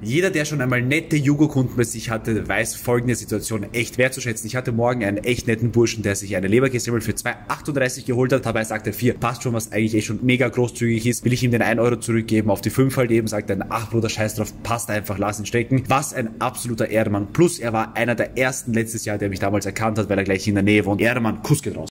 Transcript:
Jeder, der schon einmal nette Jugo-Kunden bei sich hatte, weiß folgende Situation echt wertzuschätzen. Ich hatte morgen einen echt netten Burschen, der sich eine Leberkässemmel für 2,38 geholt hat. Dabei sagt er 4, passt schon, was eigentlich echt schon mega großzügig ist. Will ich ihm den 1 Euro zurückgeben, auf die 5 halt eben, sagt er, ach Bruder, scheiß drauf, passt einfach, lass ihn stecken. Was ein absoluter Ehrenmann. Plus, er war einer der ersten letztes Jahr, der mich damals erkannt hat, weil er gleich in der Nähe wohnt. Ehrenmann, Kuss geht raus.